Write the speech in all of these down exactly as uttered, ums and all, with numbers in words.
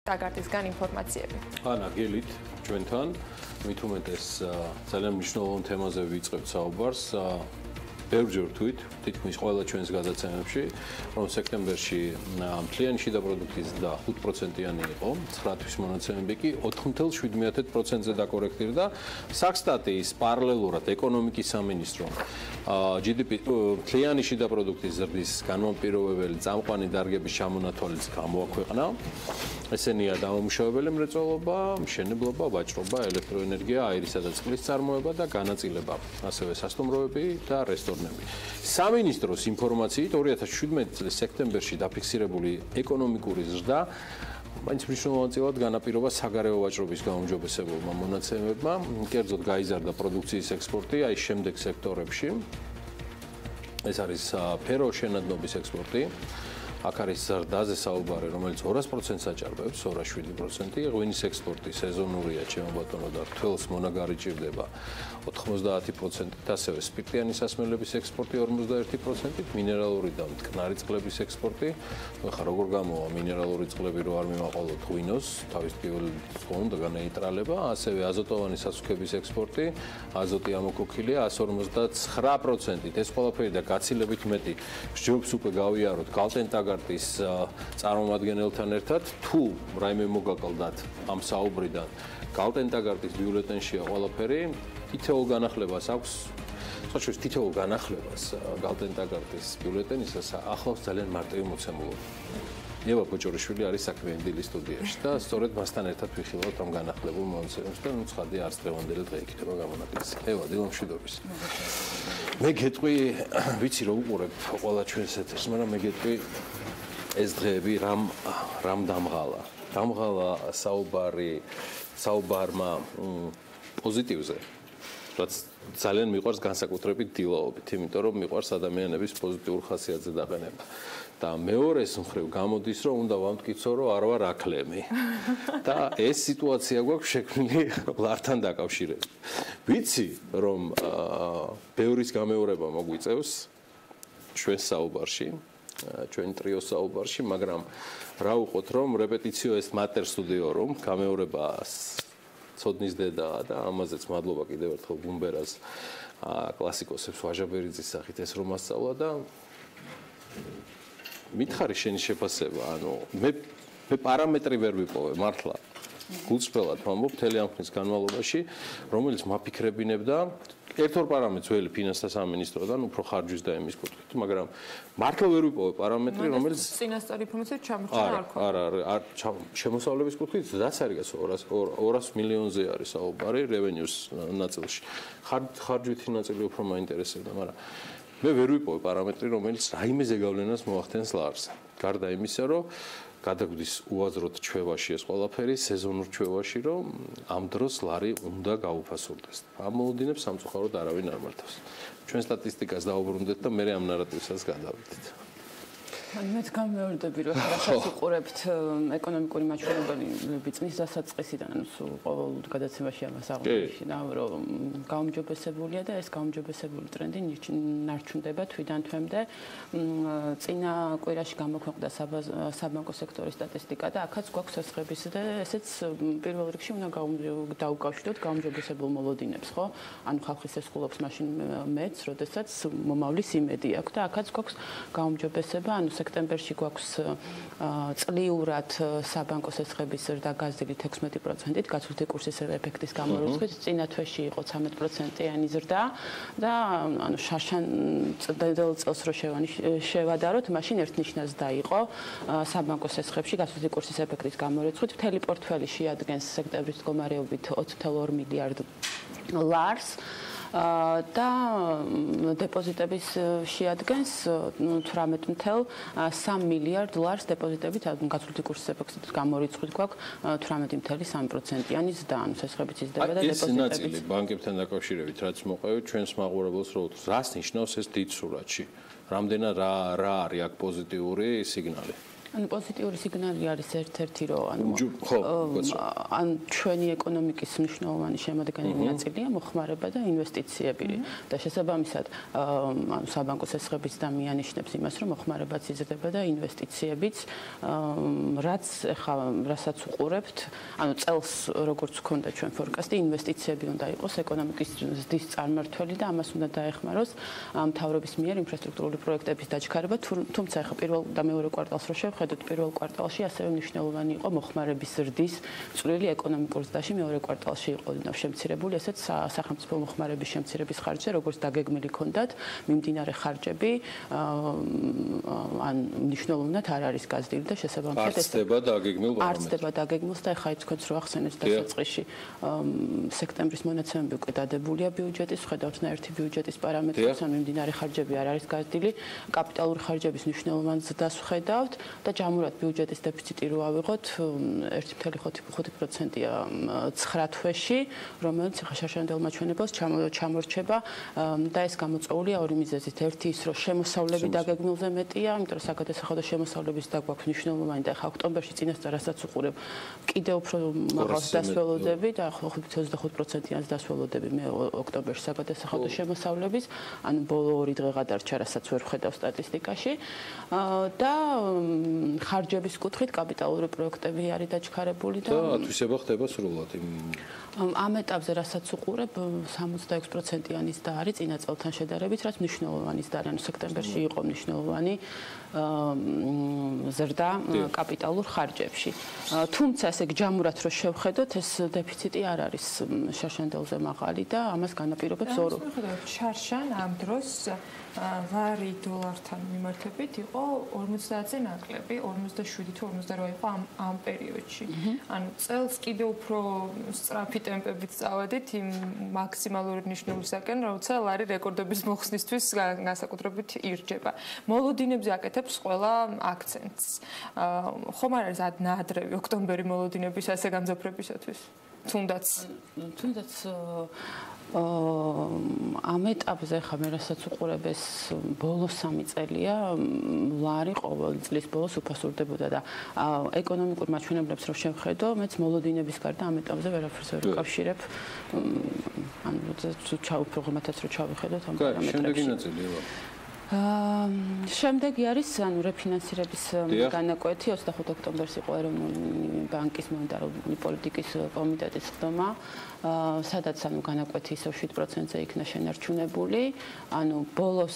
ტაგარტისგან ინფორმაციები. ანა გელით ჩვენთან მით უმეტეს ძალიან მნიშვნელოვან თემაზე ვიწყებთ საუბარს. ბევრჯერ ვთქვით, თითქმის ყველა ჩვენს გადაცემებში, რომ სექტემბერში მთლიანი შიდა პროდუქტის ზრდა ხუთ პროცენტიანი იყო, ცხრა თვის მონაცემები კი ოთხ ათას შვიდმეტ პროცენტზე დაკორექტირდა. საქსტატის პარალელურად ეკონომიკის სამინისტრო ჯი დი პი მთლიანი შიდა პროდუქტის ზრდის განმაპირობებელი წამყვანი დარგების ჩამონათვალის გამოაქვეყნა. ესენია დამამუშავებელი მრეწველობა, მშენებლობა, ვაჭრობა, ელექტროენერგია, აირისა და წყლის წარმოება და განაწილება, ასევე სასტუმროები და რესტორნები. სამინისტროს ინფორმაციით ორი ათას შვიდმეტი წლის სექტემბერში დაფიქსირებული ეკონომიკური ზრდა მაინც მნიშვნელოვნად განაპირობა საგარეო ვაჭრობის გაუმჯობესებულმა მონაცემებმა, კერძოდ გაიზარდა პროდუქციის ექსპორტი აი შემდეგ სექტორებში. ეს არის ფეროშენადნობის ექსპორტი. აქ არის ზრდაზე საუბარი, რომელიც ორას პროცენტს აჭარბებს, ორას შვიდი პროცენტი, ღვინის ექსპორტი სეზონურია, ჩემო ბატონო და რთველს მონაგარი ჭირდება ოთხმოცდაათი პროცენტით, ასევე სპირტიანი სასმელების ექსპორტი ორმოცდაერთი პროცენტით, მინერალური და მტკნარი წყლების ექსპორტი. ხა როგორ გამოვა მინერალური წყლები რო არ მივაყოლოთ ღვინოს, თავის პირველ ფონდ განეიტრალება, ასევე აზოტოვანი სასუქების ექსპორტი, აზოტი ამოქოქილია εκατს ორმოცდაცხრა პროცენტით. ეს ყველაფერი და გაცილებით მეტი ჯობს უკვე გავიაროთ კალტენტა ტაგარტის წარმომადგენელთან ერთად თუ რაიმე მოგაკლდათ ამ საუბრიდან კალტენტაგარტის ბიულეტენშია ყველაფერი თითოეულ განახლებას აქვს სწორედ თითოეულ განახლებას კალტენტაგარტის ბიულეტენისას ახლავს ძალიან მარტივი მოცემულობა. ევა ბოჭორიშვილი არის საქმე დილის სტუდიაში და სწორედ მასთან ერთად ვიხილავთ ამ განახლებულ მონაცემებს და ცხადი არც დღევანდელი დღე იქნება გამონაკლისი. ევა დილამშვიდობის. მე გეტყვი ვიცი რომ უყურებ ყველა ჩვენს ეთერს, მაგრამ მე გეტყვი ეს დღეები რამ რამ დამღალა. დამღალა საუბარი საუბარმა პოზიტივზე. რაც ძალიან მიყვარს განსაკუთრებით დილაობით, იმიტომ რომ მიყვარს ადამიანების პოზიტიურ ხასიათზე დაყენება. და მეორეს მხრივ გამოდის რომ უნდა ვამტკიცო რომ არ ვარ აკლემი. და ეს სიტუაცია გვაქვს შექმნილი ლართან დაკავშირებით. ვიცი რომ ბევრის გამეორება მოგვიწევს ჩვენ საუბარში, ჩვენ ტრიოს საუბარში, მაგრამ რა ვუყოთ რომ რეპეტიციო ეს mater studiorum, გამეორება ცოდნის დედაა და ამაზეც მადლობა კიდევ ერთხელ გუმბერას კლასიკოსებს ვაჟაბერიძის სახით ეს რომ ასწავლა და მითხარი შენი შეფასება, ანუ მე მე პარამეტრი ვერ ვიპოვე მართლა. გულწრფელად ვამბობ მთელი ამ ხნის განმავლობაში, რომელიც მაფიქრებინებდა ერთ-ორ პარამეტრს ველი ფინანსთა სამინისტროდან უფრო ხარჯვის და ემის კუთხით, მაგრამ მართლა ვერ ვიპოვე პარამეტრი, რომელიც წინასწარი ინფორმაციით ჩამორჩა არ ქონა. არა, არა, არ შემოსავლების კუთხით რაც არის გასა ორას მილიონზე არის საუბარი რევენიუს ნაწილში. ხარჯვითი ნაწილი უფრო მაინტერესებდა, მაგრამ მე ვერ ვიპოვე პარამეტრი, რომელიც რაიმე ზეგავლენას მოახდენს ლარს. გარდა იმისა, რომ გადაგვდის უაზროდ ჩვევაში ეს ყველაფერი, სეზონურ ჩვევაში, რომ ამ დროს ლარი უნდა გაუფასურდეს. ამ მოლოდინებს სამწუხაროდ არავინ არ მართავს. ჩვენ სტატისტიკას დაუბრუნდეთ და მე ამ ნარატივსაც გადავიდეთ. მეც გამეორდები რომ რასაც უყურებთ ეკონომიკური მაჩვენებლები წლის დასაწყისიდან ანუ სულ ყოველ გადაცემაში ამას აღნიშნავ რომ გაუმჯობესებულია და ეს გაუმჯობესებული ტრენდი ნარჩუნდება თვიდან თვემდე წინა კვირაში გამოქვეყნდა საბანკო სექტორის სტატისტიკა და აქაც გვაქვს ესხების და ესეც პირველ რიგში უნდა დაუკავშიროთ გაუმჯობესებულ მოლოდინებს ხო ანუ ხალხის ესხულობს მაშინ მეც როდესაც მომავლის იმედი აქვს და აქაც გვაქვს გაუმჯობესება ანუ სექტემბერში გვაქვს წლიურად საბანკო ესხების ზრდა გაზრდილი ექვსმეტი პროცენტით, გაცვლითი კურსის ეფექტის გამორიცხვით, წინა თვეში იყო ცამეტ პროცენტიანი ზრდა და ანუ შარშან წელს წელს რო შევადაროთ, მაშინ ერთნიშნა ზრდა იყო საბანკო ესხებში გაცვლითი კურსის ეფექტის გამორიცხვით, მთელი პორტფელი შეადგენს სექტემბრის მდგომარეობით ოთხ ათას ორი მილიარდ ლარს. და დეპოზიტების შეადგენს თვრამეტ ათას სამი მილიარდ ლარს დეპოზიტებით გაცვლითი კურსის ეფექტით გამორიცხვით გვაქვს თვრამეტი ათას სამი პროცენტიანი ზრდა ანუ ესხებიც იზრდება და დეპოზიტები ეს ნაწილი ბანკებთან დაკავშირებით რაც მოყევით ჩვენს მაყურებელს რო რას ნიშნავს ეს დიდ სურათში რამდენად რა რა არის აქ პოზიტიური სიგნალი ანუ პოზიტიური სიგნალი არის ერთ-ერთი რომ ანუ ხო, ან ჩვენი ეკონომიკის მნიშვნელოვანი შემადგენელი ნაწილია მოხმარება და ინვესტიციები და შესაბამისად ანუ საბანკო ცეცხლების და მიანიშნებს იმას რომ მოხმარებაც იზრდება და ინვესტიციებიც რაც ახლა რასაც უყურებთ ანუ წელს როგორც გქონდა ჩვენ ფორკასტი ინვესტიციები უნდა იყოს ეკონომიკის ზრდის წარმმართველი და ამას უნდა დაეხმაროს მთავრობის მიერ ინფრასტრუქტურული პროექტების დაჩქარება თუმცა ახლა პირველ და მეორე კვარტალს რო შევხედოთ პირველ კვარტალში ასევე მნიშვნელოვანი იყო მოხმარების ზრდის წვლილი ეკონომიკურ ზრდაში მეორე კვარტალში იყო შემცირებული ესეც სახელმწიფო მოხმარების შემცირების ხარჯზე როგორც დაგეგმილი ჰქონდათ მიმდინარე ხარჯები ან მნიშვნელოვნად არ არის გაზრდილი და შესაბამისად ეს არცდება დაგეგმილ პარამეტრს არცდება დაგეგმილს და ახლა თქვენს რო ახსენეთ დასაწყისში სექტემბრის მონაცემები უკვე დადებულია ბიუჯეტის ხედავთ ერთი ბიუჯეტის პარამეტრებს ან მიმდინარე ხარჯები არ არის გაზრდილი კაპიტალური ხარჯების მნიშვნელოვან ზრდას ვხედავთ და ჯამურად ბიუჯეტის დეფიციტი რო ავიღოთ ერთი კoma ხუთი პროცენტია ცხრა თვეში რომელიც ახლა შარშანდელ მაჩვენებელს ჩამორჩება და ეს გამოწვეულია ორი მიზეზით ერთი ის რომ შემოსავლები დაგეგმილზე მეტია იმიტომ რომ საგადასახადო შემოსავლების და გვაქვს მნიშვნელოვანი და ახლა ოქტომბერში წინასწარ რასაც უყურებ კიდევ უფრო მაღალ დასველოდები და ოცდახუთ პროცენტიანს დასველოდები მე ოქტომბერში საგადასახადო შემოსავლების ანუ ბოლო ორი დღე გადარჩა რასაც ვერ ვხედავ სტატისტიკაში და ხარჯების კუთხით კაპიტალური პროექტები არის დაჩქარებული და ათვისება ხდება სრულად იმ ამ ეტაპზე რასაც უყურებ სამოცდაექვსი პროცენტიანის და არის წინა წელთან შედარებით რაც მნიშვნელოვანი ზრდა არის სექტემბერში იყო მნიშვნელოვანი ზრდა კაპიტალურ ხარჯებში თუმცა ესე ჯამურად რო შევხედოთ ეს დეფიციტი არ არის შარშანდელზე მაღალი და ამას განაპირობებს ორი შარშან ამ დროს ვარი დოლართან მიმართებით იყო ორმოცდაათზე ნაკლები, ორმოცდაშვიდი თუ ორმოცდაოთხ იყო ამ ამ პერიოდში. ანუ წელს კიდევ უფრო სწრაფი ტემპებით წავედით იმ მაქსიმალური ნიშნულისაკენ, როცა ლარი რეკორდების მოხსნისთვის განსაკუთრებით ირჯება. მოლოდინებზე აკეთებს ყველა აქცენტს. ხომ არ არის ადნაადრევი ოქტომბერი მოლოდინების ასე გამძაფრებისათვის? თუნდაც თუნდაც ამ ეტაპზე ხა მე რასაც უყურებ ეს ბოლო სამი წელია ლარი ყოველ წლის ბოლოს უფასურდებოდა და ეკონომიკურ მაჩვენებლებს რო შევხედო მეც მოლოდინების გარდა ამ ეტაპზე ვერაფერს ვერ ვკავშირებ ანუ ჩავ პროგრამათაც რო ჩავიხედოთ ამ პარამეტრებში შემდეგი ნაწილია შემდეგი არის ანუ რეფინანსირების განაკვეთი ოცდახუთ ოქტომბერს იყო ეროვნული ბანკის მონეტარული პოლიტიკის კომიტეტის ხდომა სადაც ანუ განაკვეთი ისევ შვიდ პროცენტზე იქნა შენარჩუნებული ანუ ბოლოს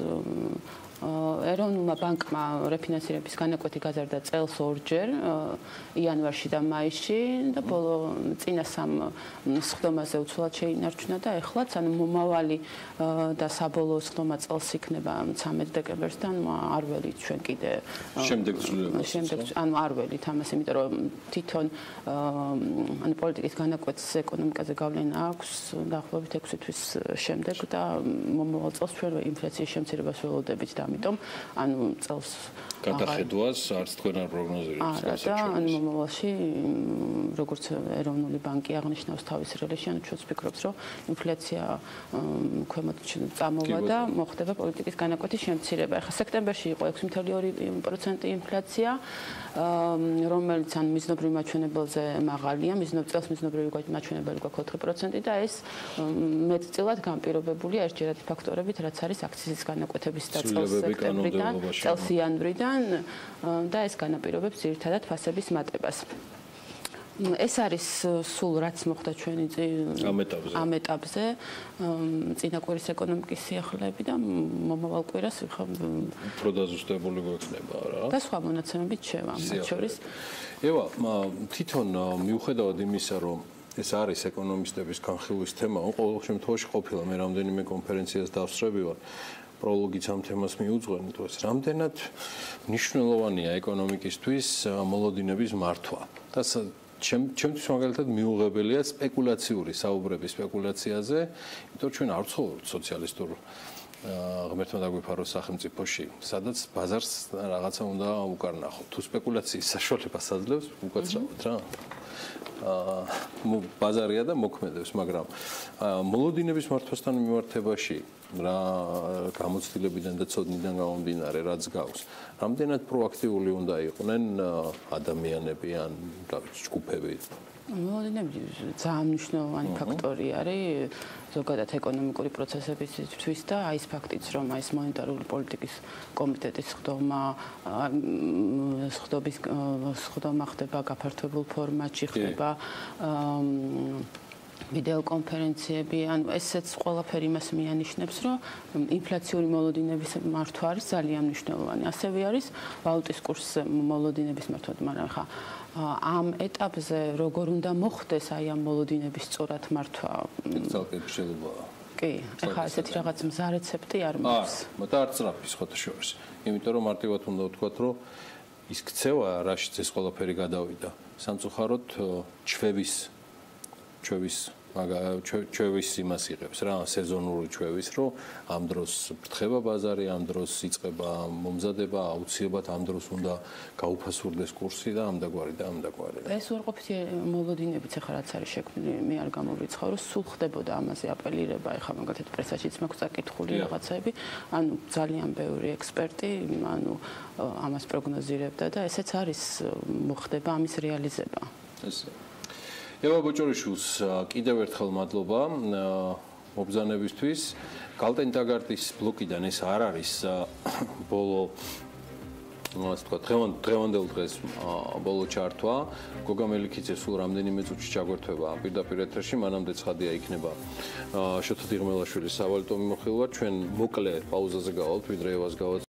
ეროვნულმა ბანკმა რეფინანსირების განაკვეთი გაზარდა წელს ორჯერ იანვარში და მაისში და ბოლო წინა სამ სხდომაზე უცვლად შეინარჩუნა და ეხლაც ანუ მომავალი და საბოლოო სხდომა წელს იქნება ცამეტ დეკემბერსთან არ ველით ჩვენ კიდე შემდეგ ცვლილებას შემდეგ ანუ არ ველით ამას იმიტომ რომ თვითონ ანუ პოლიტიკის განაკვეთს ეკონომიკაზე გავლენა აქვს დაახლოებით ექვსი თვის შემდეგ და მომავალ წელს ჩვენ ინფლაციის შემცირებას ველოდებით და ამიტომ ანუ წელს გადახედვას არც თქვენ არ პროგნოზირებთ არა და ანუ მომავალში როგორც ეროვნული ბანკი აღნიშნავს თავის რელეში ანუ ჩვენც ვფიქრობთ რომ ინფლაცია ქვემოთ წამოვა და მოხდება პოლიტიკის განაკვეთის შემცირება. ახლა სექტემბერში იყო ექვსი კoma ორი პროცენტი ინფლაცია რომელიც ან მიზნობრივ მაჩვენებელზე მაღალია მიზნობ წელს მიზნობრივი მაჩვენებელი გვაქვს ოთხი პროცენტი და ეს მეტწილად განპირობებულია ერთჯერადი ფაქტორებით რაც არის აქციის განაკვეთების და წელს სექტემბრიდან წელს იანვრიდან და ეს განაპირობებს ძირითადად ფასების მატებას. ეს არის სულ რაც მოხდა ჩვენი ამ ეტაპზე წინა კვირის ეკონომიკის სიახლეები და მომავალ კვირას ხა უფრო დაზუსტებული გვექნება რა და სხვა მონაცემებით შევა მათ შორის ევა თვითონ მიუხედავად იმისა რომ ეს არის ეკონომისტების განხილვის თემა ყოველ შემთხვევაში ყოფილა მე რამდენიმე კონფერენციას დავსწრები ვარ პროლოგიც ამ თემას მიუძღვენით ეს რამდენად მნიშვნელოვანია ეკონომიკისთვის მოლოდინების მართვა და ჩემთვის მაგალითად მიუღებელია სპეკულაციური საუბრები სპეკულაციაზე, იმიტომ ჩვენ არ ვცხოვრობთ სოციალისტურ ღმერთმა დაგვიფარო სახელმწიფოში, სადაც ბაზარს რაღაცა უნდა უკარნახოთ. თუ სპეკულაციის საშუალებას აძლევს, უკაცრავად რა. აა ბაზარია და მოქმედებს, მაგრამ მოლოდინების მართვასთან მიმართებაში რა გამოცდილებიდან და ცოდნიდან გამომდინარე რაც გავს. რამდენად პროაქტიული უნდა იყვნენ ადამიანები ან ჯგუფები? მოლოდინები ძალიან მნიშვნელოვანი ფაქტორი არის ზოგადად ეკონომიკური პროცესებისთვის და აი ეს ფაქტიც რომ აი ეს მონეტარული პოლიტიკის კომიტეტის ხდომა ხდობის ხდომა ხდება გაფართოებულ ფორმატში ხდება ვიდეო კონფერენციები, ანუ ესეც ყველაფერი იმას მიანიშნებს, რომ ინფლაციური მოლოდინების მართვა არის ძალიან მნიშვნელოვანი. ასევე არის ვალუტის კურსზე მოლოდინების მართვა, მაგრამ ხა ამ ეტაპზე როგორ უნდა მოხდეს აი ამ მოლოდინების სწორად მართვა? ძალკე შეიძლება. კი, ახლა ესეთი რაღაც მზა რეცეპტი არ მაქვს. აა, და არც რაფის ხოთაშორის. იმიტომ რომ მარტივად უნდა ვთქვათ, რომ ის ქცევა, რაშიც ეს ყველაფერი გადავიდა, სამწუხაროდ ჩვევის ჩვევის მაგა ჩვევის იმას იღებს რა სეზონური ჩვევის რომ ამ დროს ფრთხება ბაზარი ამ დროს იწყება მომზადება აუცილებლად ამ დროს უნდა გაუფასურდეს კურსი და ამ დაგვარი და ამ დაგვარი ეს უარყოფითი მოლოდინებიც ახლა რაც არის შექმნილი მე არ გამოვიცხავ რომ სულ ხდებოდა ამაზე აპელირება ახლა მაგალითად პრესაშიც მაქვს წაკითხული რაღაცები ანუ ძალიან ბევრი ექსპერტი ანუ ამას პროგნოზირებდა და ესეც არის მოხდება ამის რეალიზება ესე ევა ბოჭორიშვილს კიდევ ერთხელ მადლობა მობრძანებისთვის. გალტენ-ტაგარტის ბლოკიდან ეს არ არის ბოლო ასე ვთქვათ, დღევანდელ დღეს ბოლო ჩართვა. გოგა მელიქიძე სულ რამდენიმე წუთში ჩაგვერთვება პირდაპირ ეთერში, მანამდე ცხადია იქნება შოთა დიღმელაშვილის სავალუტო მიმოხილვა. ჩვენ მოკლე პაუზაზე გავალთ, ვიდრე ევას გავაძ